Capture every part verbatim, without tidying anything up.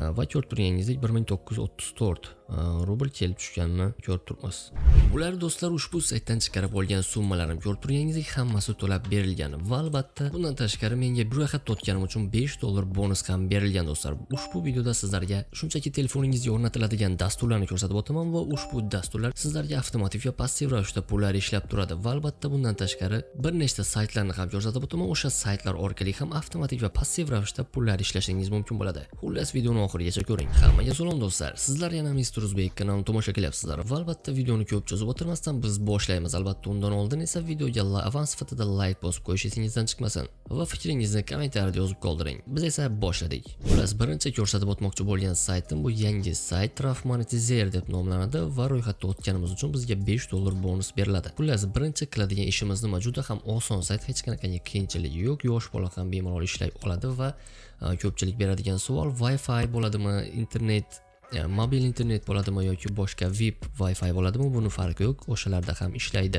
va ko'rib turganingizdek bir ming to'qqiz yuz o'ttiz to'rt rubl kelib tushganini ko'rib turibmiz. Bular do'stlar ushbu saytdan chiqarib olgan summalarim ko'rib turganingizdek hammasi to'lab berilgan va albatta bundan tashqari menga bir ro'yxatda o'tganim uchun besh dollar bonus ham berilgan do'stlar. Ushbu videoda sizlarga shunchaki telefoningizga o'rnatiladigan dasturlarni ko'rsatib o'taman va ushbu dasturlar sizlarga avtomatik va passiv ravishda pullar ishlab turadi va albatta bundan tashqari bir nechta saytlarni ham ko'rsatib o'taman. O'sha saytlar orqali ham avtomatik va passiv ravishda pullar ishlashingiz mumkin bo'ladi. Xullas videoni oxirigacha ko'ring. Hammaga salom do'stlar. Sizlar yana Mister Uzbek kanalini tomosha qilyapsizlar va albatta videoni ko'p cho'zib o'tirmasdan biz boshlaymiz. Albatta undan oldin esa videoga avans sifatida like bosib qo'yish esingizdan chiqmasin va fikringizni kommentariyada yozib qoldiring. Biz esa boshladik. Xullas birinchi ko'rsatib o'tmoqchi bo'lgan saytim bu yangi sayt Traf Monetizer deb nomlanadi va ro'yxatda o'tganimiz uchun bizga besh dollar bonus beriladi. Xullas birinchi qiladigan ishimiz nima? Juda ham oson sayt, hech qanaqangi qiyinchiligi yo'q. Yosh bola ham bemalol ishlay oladi va ko'pchilik beradigan savol Wi-Fi bo'ladimi, internet Yani mobil internet bo'ladimi yoki boshqa V I P Wi-Fi bo'ladimi, buni farqi yo'q, o'shalarda ham ishlaydi.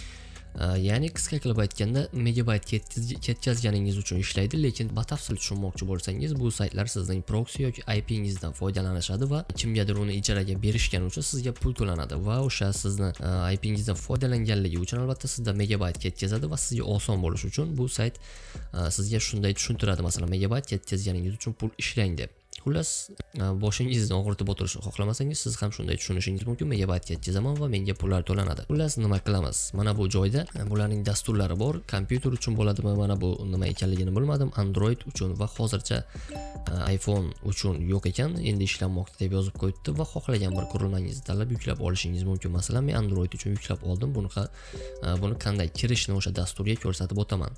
Ya'ni qisqa qilib aytganda megabayt ketkazganingiz uchun ishlaydi, lekin batafsil tushunmoqchi bo'lsangiz bu saytlar sizning proxy yoki I P ngizdan foydalanishadi va kimgadir uni ijaraga berishgani uchun sizga pul to'lanadi va o'sha sizni I P ngizdan foydalanganligi uchun albatta sizda megabayt ketkazadi va sizga oson bo'lishi uchun bu sayt sizga shunday tushuntiradi, masalan megabayt ketkazganingiz uchun pul ishlang deb. Xullas, boshingizni og'ritib o'tirishni xohlamasangiz, siz ham shunday tushunishingiz mumkin. Megabayt ketkazaman va menga pullar to'lanadi. Xullas, nima qilamiz? Mana bu joyda bularning dasturlari bor. Kompyuter uchun bo'ladimi? Mana bu nima ekanligini bilmadim. Android uchun va hozircha iPhone uchun yo'q ekan. Endi ishlanmoqda deb yozib qo'yibdi va xohlagan bir qurilmangizni tanlab yuklab olishingiz mumkin. Masalan, men Android uchun yuklab oldim. Buni buni qanday kirishni o'sha dasturga ko'rsatib o'taman.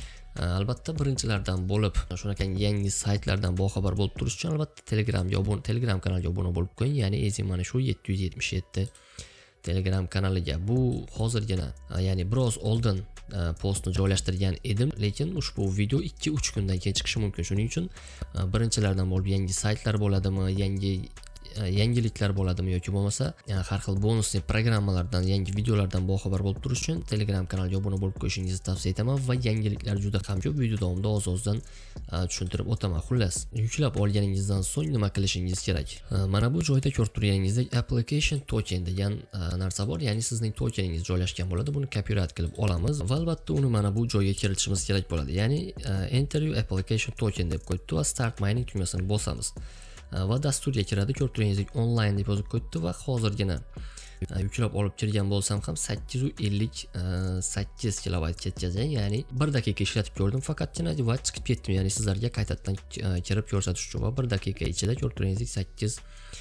Albatta birinchilardan bo'lib, shunaqa yangi saytlardan boxabar bo'lib turish uchun albatta Telegramga obuna, Telegram kanaliga obuna bo'lib qo'ying. Ya'ni ezi mana shu yetti yuz yetmish yetti Telegram kanaliga. Bu hozirgina, ya'ni biroz oldin postni joylashtirgan edim, lekin ushbu video ikki uch kundan keyin chiqishi mumkin. Shuning uchun birinchilardan bo'lib yangi saytlar bo'ladimi, yangi yangiliklar bo'ladimi yoki bo'lmasa har xil bonusli programmalardan, yangi videolardan boxabar bo'lib turish uchun Telegram kanaliga obuna bo'lib qo'yishingizni tavsiya etaman va yangiliklar juda ham ko'p. Video davomida oz-ozdan tushuntirib o'taman. Xullas, yuklab olganingizdan so'ng nima qilishingiz kerak? Mana bu joyda ko'rib turganingizdek application token degan narsa bor, ya'ni sizning tokeningiz joylashgan bo'ladi. Buni copyright qilib olamiz va albatta uni mana bu joyga kiritishimiz kerak bo'ladi. Ya'ni enter your application token deb qo'yibdi va start mining tugmasini bosamiz. Va dasturga kiradi. Ko'rib turganingizdek online deb yozib qo'yibdi va hozirgina yuklab olib kirgan bo'lsam ham sakkiz yuz ellik sakkiz kilobayt ketkazgan, ya'ni bir daqiqa ishlatib ko'rdim faqatgina va chiqib ketdim. Ya'ni sizlarga qaytadan kirib ko'rsatish uchun va bir daqiqa ichida ko'rib turganingizdek sakkiz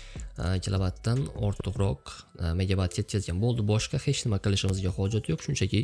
kilobaytdan ortiqroq megabayt ketkazgan bo'ldi. Boshqa hech nima qilishimizga hojat yo'q, shunchaki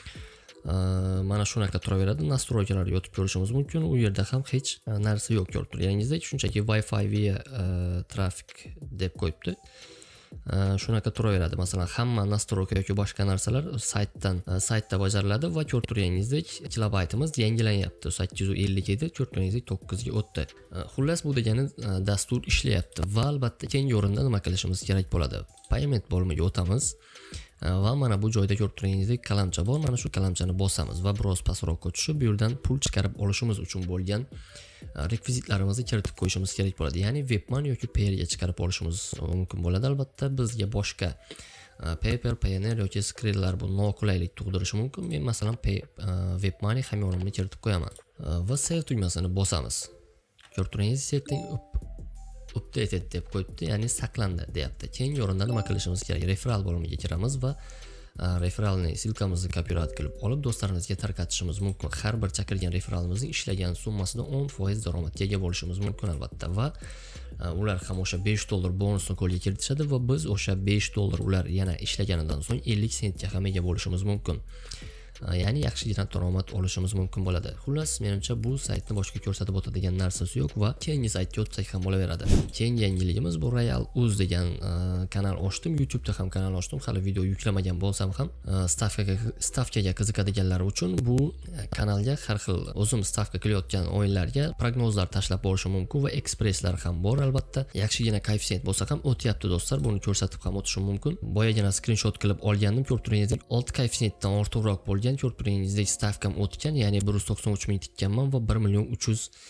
mana shunaqa turaveradi. Nastroykalarga o'tib ko'rishimiz mumkin. U yerda ham hech narsa yo'q. Ko'rib turganingizdek shunchaki Wi-Fi via traffic deb qo'yibdi. Shunaqa turaveradi. Masalan, hamma nastroyka yoki boshqa narsalar saytdan saytda bajariladi va ko'rib turganingizdek kilobaytimiz yangilanyapti. sakkiz yuz ellik edi, ko'rib turganingizdek to'qqiz ga o'tdi. Xullas, bu degani dastur ishlayapti va albatta keyingi o'rinda nima qilishimiz kerak bo'ladi? Payment bo'limiga o'tamiz. Va mana bu joyda ko'rib turganingizdek qalamcha bor. Mana shu qalamchani bosamiz va biroz pastroqqa tushib, bu yerdan pul chiqarib olishimiz uchun bo'lgan rekvizitlarimizni kiritib qo'yishimiz kerak bo'ladi. Ya'ni Webmoney yoki Payer ga chiqarib olishimiz mumkin bo'ladi. Albatta bizga boshqa Paper, Payoneer yoki Skrill'lar bu noqulaylik tug'dirishi mumkin. Men masalan Webmoney hamyonimni kiritib qo'yaman va save tugmasini bosamiz. Ko'rib turganingizdek setting update deb qo'yibdi, ya'ni saqlandi deyapti. Keyingi o'rinda nima qilishimiz kerak? Referral bo'limiga kiramiz va referalni silkamizni copyright qilib olib do'stlarimizga tarqatishimiz mumkin. Har bir chaqirgan referalimizning ishlagan summasidan o'n foiz daromadga ega bo'lishimiz mumkin albatta va ular ham o'sha besh dollar bonusni qo'lga kiritishadi va biz o'sha besh dollar ular yana ishlaganidan so'ng ellik sentga ham ega bo'lishimiz mumkin. Ya'ni yaxshigina daromad olishimiz mumkin bo'ladi. Xullas, menimcha bu saytni boshqa ko'rsatib o'tadigan narsasi yo'q va keyingi saytga o'tsak ham bo'laveradi. Keyingi yangiligimiz bu Royal Uz degan kanal ochdim. YouTube'da ham kanal ochdim. Hali video yuklamagan bo'lsam ham stavkaga stavkaga qiziqadiganlar uchun bu kanalga har xil o'zim stavka qilayotgan o'yinlarga prognozlar tashlab borishim mumkin va ekspresslar ham bor albatta. Yaxshigina koeffitsient bo'lsa ham o'tyapti do'stlar. Buni ko'rsatib ham o'tishim mumkin. Boyagina screenshot qilib olgandim. Ko'rib turganingizdek olti koeffitsiyentdan ortiqroq bo'lgan. Ko'rib turganingizdek stavkam o'tgan, ya'ni bir yuz to'qson uch ming tikkanman va bir million uch yuz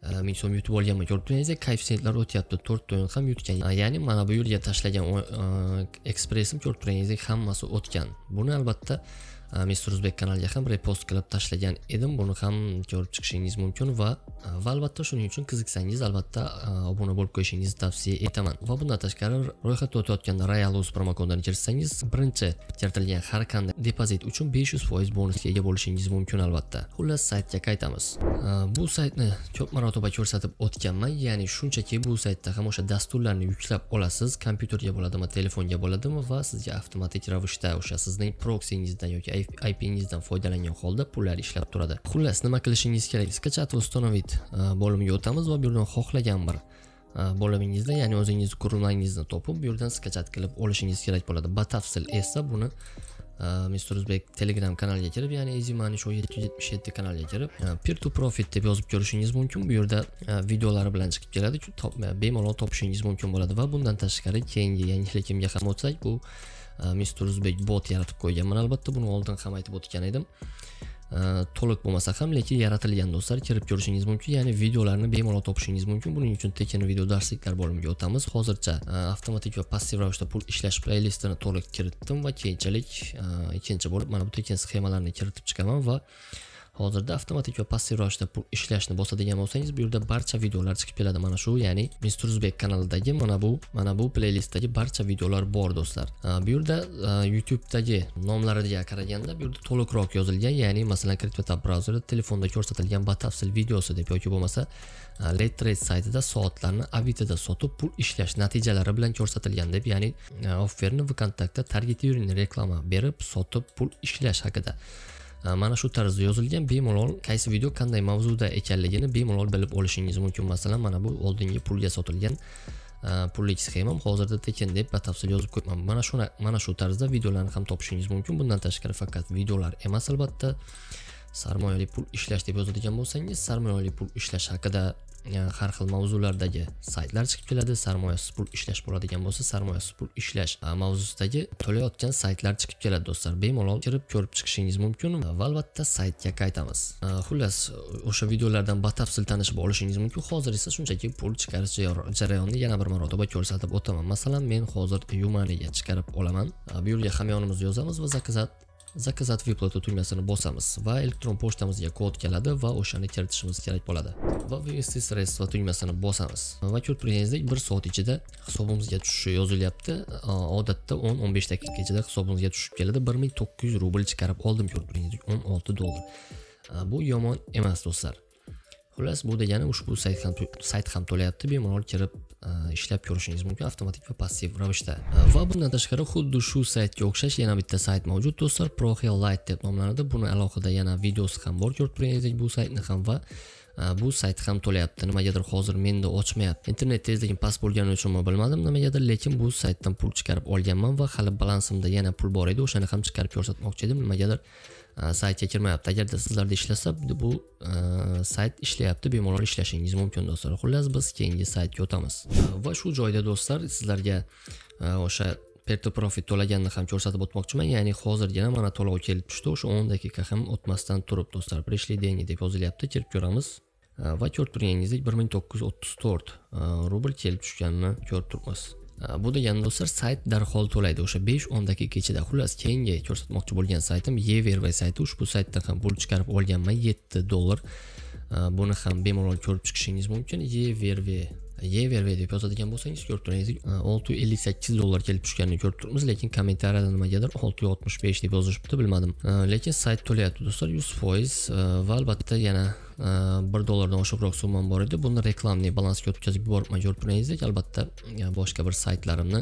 ming so'm yutib olganman. Ko'rib turganingizdek, koeffitsiyentlar o'tyapti. to'rt ta o'yin ham yutgan. Ya'ni mana bu yerga tashlagan ekspressim ko'rib turganingizdek hammasi o'tgan. Buni albatta Mister Uzbek kanaliga ham repost qilib tashlagan edim. Buni ham ko'rib chiqishingiz mumkin va va albatta shuning uchun qiziqsangiz albatta obuna bo'lib qo'yishingizni tavsiya etaman. Va bundan tashqari ro'yxatda o'tayotganda Royal.uz promokodini kiritsangiz, birinchi kiritilgan har qanday depozit uchun besh yuz foiz bonusga ega bo'lishingiz mumkin albatta. Xullas, saytga qaytamiz. Bu saytni ko'p marotaba ko'rsatib o'tganman, ya'ni shunchaki bu saytda ham o'sha dasturlarni yuklab olasiz, kompyuterga bo'ladimi, telefonga bo'ladimi va sizga avtomatik ravishda o'sha sizning proksingizdan yoki I P-ngizdan foydalangan holda pullar ishlab turadi. Xullas, nima qilishingiz kerak? Skachat va uстановить bo'limiga o'tamiz va bu yerdan xohlagan bir bo'limingizda, ya'ni o'zingiz qurilmangizni topib, bu yerdan skachat qilib olishingiz kerak bo'ladi. Batafsil esa buni Mister Uzbek Telegram kanaliga kirib, ya'ni Easy Money Show yetti yuz yetmish yetti kanaliga kirib, Peer to Profit deb yozib ko'rishingiz mumkin. Bu yerda videolari bilan chiqib keladi, bemalol topishingiz mumkin bo'ladi va bundan tashqari keyingi yangilikimga ham o'tsak, bu Mister Uzbek bot yaratib qo'yganman. Albatta buni oldin ham aytib o'tgan edim. To'liq bo'lmasa ham, lekin yaratilgan do'stlar, kirib ko'rishingiz mumkin. Ya'ni videolarni bemalol topishingiz mumkin. Buning uchun tekin video darsliklar bo'limiga o'tamiz. Hozircha avtomatik va passiv ravishda pul ishlash playlistini to'liq kiritdim va keyinchalik ikkinchi bo'lib mana bu tekin sxemalarni kiritib chiqaman va hozirda avtomatik va passiv ravishda pul ishlashni bosadigan bo'lsangiz, bu yerda barcha videolar chiqib keladi. Mana shu, ya'ni Mister Uzbek kanalidagi mana bu mana bu playlistdagi barcha videolar bor do'stlar. Bu yerda YouTube'dagi nomlariga qaraganda bu yerda to'liqroq yozilgan, ya'ni masalan CryptoTab brauzerida telefonda ko'rsatilgan batafsil videosi deb yoki bo'lmasa Late Trade saytida soatlarni Avito'da sotib pul ishlash natijalari bilan ko'rsatilgan deb, ya'ni offerni VKontaktda targetirованный reklama berib sotib pul ishlash haqida mana shu tarzda yozilgan. Bemalol qaysi video qanday mavzuda ekanligini bemalol bilib olishingiz mumkin. Masalan, mana bu oldingi pulga sotilgan pullik sxemam, hozirda tekin deb batafsil yozib qo'yman. Mana shu mana shu tarzda videolarni ham topishingiz mumkin. Bundan tashqari faqat videolar emas, albatta sarmoyali pul ishlash deb yozadigan bo'lsangiz, sarmoyali pul ishlash haqida har xil mavzulardagi saytlar chiqib keladi. Sarmoyasiz pul ishlash bo'ladigan bo'lsa, sarmoyasiz pul ishlash mavzusidagi to'layotgan saytlar chiqib keladi do'stlar. Bemalol kirib ko'rib chiqishingiz mumkin va albatta saytga qaytamiz. Xullas, o'sha videolardan batafsil tanishib olishingiz mumkin. Hozir esa shunchaki pul chiqarish jarayonini yana bir marotaba ko'rsatib o'taman. Masalan, men hozir Yumaniga chiqarib olaman. Bu yerga hamyonimizni yozamiz va zakozat Zakazat vyuplata tugmasini bosamiz va elektron pochtamizga kod keladi va o'shani kiritishimiz kerak bo'ladi. Va vvesti sredstva tugmasini bosamiz. Va ko'rib turganingizdek bir soat ichida hisobimizga tushishi yozilyapti. Odatda o'n o'n besh daqiqa ichida hisobimizga tushib keladi. bir ming to'qqiz yuz rubl chiqarib oldim, ko'rib turganingizdek o'n olti dollar. Bu yomon emas do'stlar. Xullas, bu degani ushbu sayt ham sayt ham to'layapti. Bemalol kirib ishlab ko'rishingiz mumkin avtomatik va passiv ravishda. Va bundan tashqari xuddi shu saytga o'xshash yana bitta sayt mavjud do'stlar, ProHell Lite deb nomlanadi. Buni alohida yana videosi ham bor, ko'rib turganingizdek bu saytni ham va bu sayt ham to'layapti. Nimagadir hozir menda ochmayapti. Internet tezligim past bo'lgani uchunmi bilmadim nimagadir, lekin bu saytdan pul chiqarib olganman va hali balansimda yana pul bor edi. O'shani ham chiqarib ko'rsatmoqchi edim. Nimagadir saytga kirmayapti. Agarda sizlarda ishlasa, bu sayt ishlayapti, bemalol ishlashingiz mumkin do'stlar. Xullas, biz keyingi saytga o'tamiz. Va shu joyda do'stlar, sizlarga o'sha Peer to Profit to'laganini ham ko'rsatib o'tmoqchiman. Ya'ni hozirgina mana to'lov kelib tushdi. O'sha o'n daqiqa ham o'tmasdan turib do'stlar, prishli dengi deb yozilyapti. Kirib ko'ramiz. Va ko'rib turganingizdek bir ming to'qqiz yuz o'ttiz to'rt rubl kelib tushganini ko'rib turibmiz. Bu degani do'stlar, sayt darhol to'laydi o'sha besh o'n daqiqa ichida. Xullas, keyingi ko'rsatmoqchi bo'lgan saytim Yeverve sayti. Ushbu saytdan ham pul chiqarib olganman, yetti dollar. Buni ham bemalol ko'rib chiqishingiz mumkin. Yeverve Yeverve deb yozadigan bo'lsangiz, ko'rib turganingizdek olti yuz ellik sakkiz dollar kelib tushganini ko'rib turibmiz, lekin kommentariyada nimagadir olti yuz oltmish besh deb yozishibdi, bilmadim. Lekin sayt to'layapti do'stlar, yuz foiz va albatta yana bir dollardan oshiqroq summam bor edi. Buni reklamli balansga o'tkazib yuboribman, ko'rib turganingizdek. Albatta boshqa bir saytlarimni,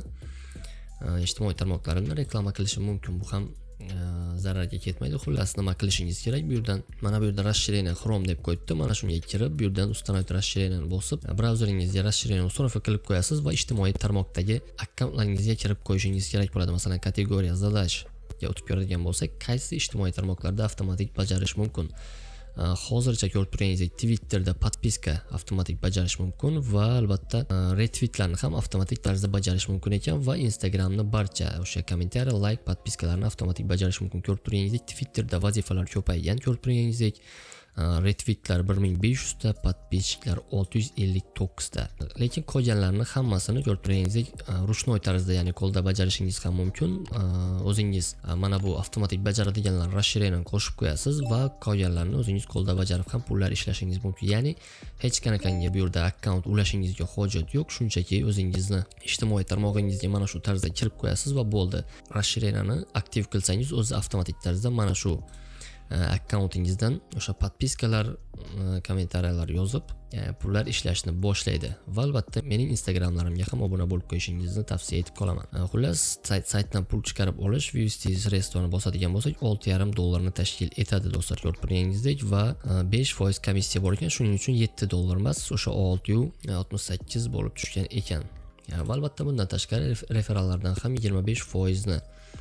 ijtimoiy tarmoqlarimni reklama qilishim mumkin. Bu ham zararga ketmaydi. Xullas, nima qilishingiz kerak? Bu yerdan mana bu yerda расширение Chrome deb qo'yibdi. Mana shunga kirib, bu yerdan установить расширениeni bosib, brauzeringizga расширение установка qilib qo'yasiz va ijtimoiy tarmoqdagi akkauntlaringizga kirib qo'yishingiz kerak bo'ladi. Masalan, kategoriya zadash ga o'tib ko'radigan bo'lsak, qaysi ijtimoiy tarmoqlarda avtomatik bajarish mumkin? Hozircha ko'rib turganingizdek Twitterda podpiska avtomatik bajarish mumkin va albatta retweetlarni ham avtomatik tarzda bajarish mumkin ekan va Instagramni barcha o'sha kommentariy, like, podpiskalarni avtomatik bajarish mumkin. Ko'rib turganingizdek Twitterda vazifalar ko'paygan, ko'rib turganingizdek retweetlar bir ming besh yuz ta, подписчиклар olti yuz ellik to'qqiz ta. Lekin qolganlarini hammasini ko'rib turganingizdek rushnoy tarzda, ya'ni qo'lda bajarishingiz ham mumkin. O'zingiz mana bu avtomatik bajaradiganlar расширениyani qo'shib qo'yasiz va qolganlarini o'zingiz qo'lda bajarib ham pullar ishlashingiz mumkin. Ya'ni hech qanaqangi bu yerda akkaunt ulashingizga hojat yo'q. Shunchaki o'zingizni ijtimoiy tarmog'ingizga mana shu tarzda kirib qo'yasiz va bo'ldi. Расширенияni aktiv qilsangiz o'zi avtomatik tarzda mana shu akkauntingizdan o'sha podpiskalar, kommentariyalar yozib pullar ishlashni boshlaydi. Va albatta mening Instagramlarimga ham obuna bo'lib qo'yishingizni tavsiya etib qolaman. Xullas, sayt saytdan pul chiqarib olish vivsti sredствoni bosadigan bo'lsak olti yarim dollarni tashkil etadi do'stlar, ko'rib turganingizdek, va besh foiz komissiya bor ekan. Shuning uchun yetti dollar emas, o'sha olti yuz oltmish sakkiz bo'lib tushgan ekan. Va albatta bundan tashqari referallardan ham yigirma besh foizni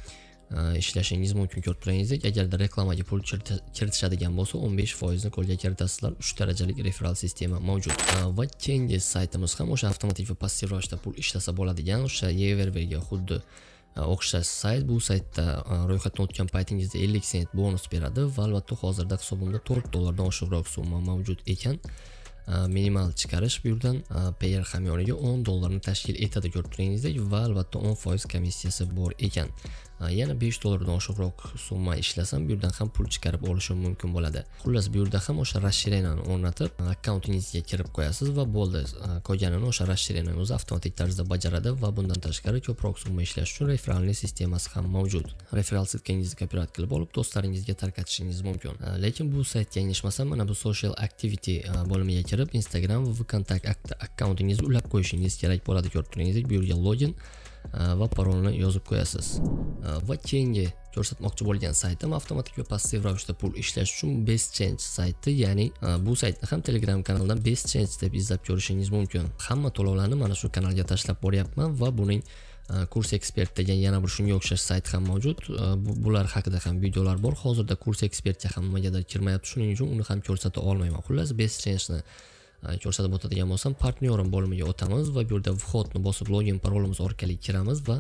ishlashingiz mumkin. Ko'rib turganingizdek, agarda reklamaga pul kiritishadigan bo'lsa o'n besh foizni qo'lga kiritasizlar. uch darajalik referal sistema mavjud. Va keyingi saytimiz ham o'sha avtomatik va passiv ravishda pul ishlasa bo'ladigan o'sha Everway'ga xuddi o'xshash sayt. Bu saytda ro'yxatdan o'tgan paytingizda ellik sent bonus beradi va albatta hozirda hisobimda to'rt dollardan oshiqroq summa mavjud ekan. Minimal chiqarish bu yerdan payer hamyoniga o'n dollarni tashkil etadi, ko'rib turganingizdek, va albatta o'n foiz komissiyasi bor ekan. Yana besh dollardan oshiqroq summa ishlasam bu yerdan ham pul chiqarib olishim mumkin bo'ladi. Xullas, bu yerda ham o'sha расширениyani o'rnatib akkauntingizga kirib qo'yasiz va bo'ldi. Qolganini o'sha расширениya o'zi avtomatik tarzda bajaradi va bundan tashqari ko'proq summa ishlash uchun referalni sistemasi ham mavjud. Referal silkangizni kopyurat qilib olib do'stlaringizga tarqatishingiz mumkin. Lekin bu saytga yanglishmasam, mana bu social activity bo'limiga kirib Instagram va Vkontakte akkauntingizni ulab qo'yishingiz kerak bo'ladi. Ko'rib turganingizdek, bu yerga login va parolni yozib qo'yasiz. Va keyingi ko'rsatmoqchi bo'lgan saytim avtomatik va passiv ravishda pul ishlash uchun BestChange sayti, ya'ni bu saytni ham Telegram kanalidan BestChange deb izlab ko'rishingiz mumkin. Hamma to'lovlarni mana shu kanalga tashlab boryapman va buning Kurs Expert degan yana bir shunga o'xshash sayt ham mavjud. Bular haqida ham videolar bor. Hozirda Kurs Expertga ham nimagadir kirmayapti, shuning uchun uni ham ko'rsata olmayman. Xullas, BestChange'ni ko'rsatib o'tadigan bo'lsam, partnyorim bo'limiga o'tamiz va bu yerda vhodni bosib login parolimiz orqali kiramiz va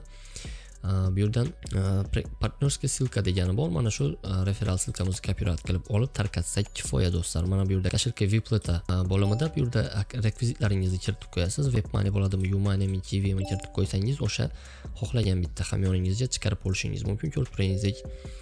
bu yerdan partnerskiy silka degani bor. Mana shu referal silkamizni kopyurat qilib olib tarqatsak kifoya do'stlar. Mana bu yerda kashirka Vipleta bo'limida bu yerda rekvizitlaringizni kiritib qo'yasiz. WebMoney bo'ladimi, YouMoneymi, Kiwimi kiritib qo'ysangiz o'sha xohlagan bitta hamyoningizga chiqarib olishingiz mumkin. Ko'rib turganingizdek,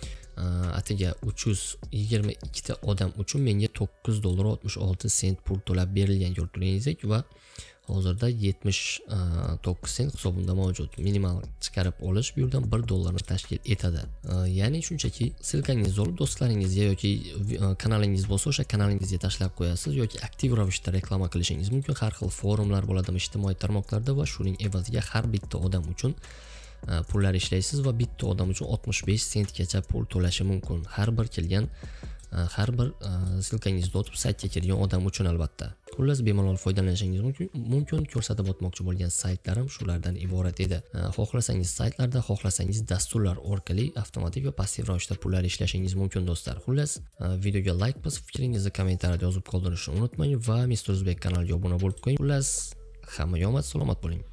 atiga uch yuz yigirma ikkita odam uchun menga to'qqiz dollar oltmish olti sent pul to'lab berilgan, ko'rib turganingizdek, va hozirda yetmish to'qqiz sent hisobimda mavjud. Minimal chiqarib olish bu yerdan bir dollarni tashkil etadi. Ya'ni shunchaki silkangizni olib do'stlaringizga yoki kanalingiz bo'lsa o'sha kanalingizga tashlab qo'yasiz yoki aktiv ravishda reklama qilishingiz mumkin. Har xil forumlar bo'ladimi ijtimoiy tarmoqlarda va shuning evaziga har bitta odam uchun pullar ishlaysiz va bitta odam uchun oltmish besh sentgacha pul to'lashi mumkin. Har bir kelgan har bir silkangizni o'tib saytga kirgan odam uchun albatta. Xullas, bemalol foydalanishingiz mumkin. Mumkin ko'rsatib o'tmoqchi bo'lgan saytlarim shulardan iborat edi. Xohlasangiz saytlarda, xohlasangiz dasturlar orqali avtomatik va passiv ravishda pullar ishlashingiz mumkin do'stlar. Xullas, videoga like bosib, fikringizni kommentariyada yozib qoldirishni unutmang va Mister Uzbek kanaliga obuna bo'lib qo'ying. Xullas, hammaga omad, salomat bo'ling.